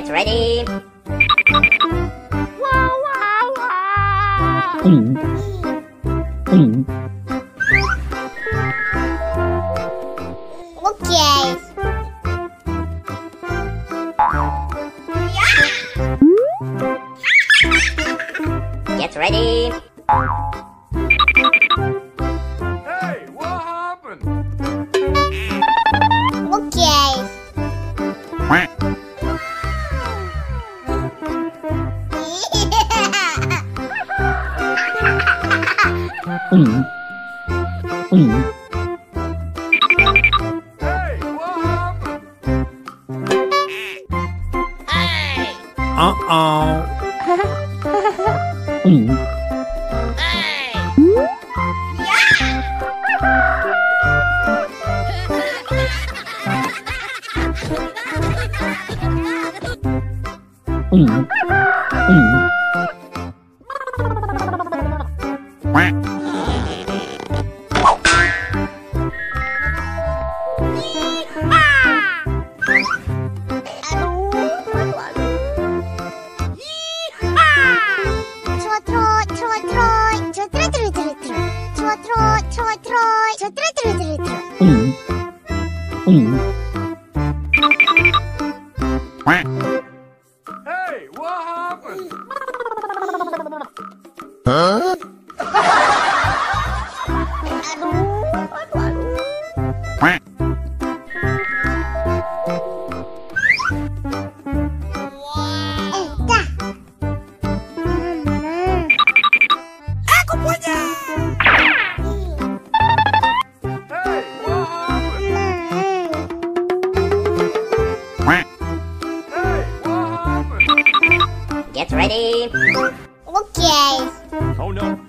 Get ready. Wow, wow, wow. Okay. Get ready. Hey, what happened? Okay. Hey, what happened? Uh-oh. Hey, what happened? Hey, what happened? Hey, what happened? Get ready. Okay. Oh no.